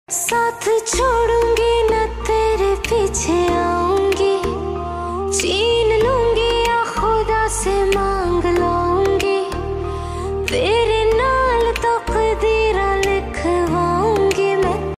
साथ छोड़ूंगी न तेरे पीछे आऊंगी, छीन लूंगी या खुदा से मां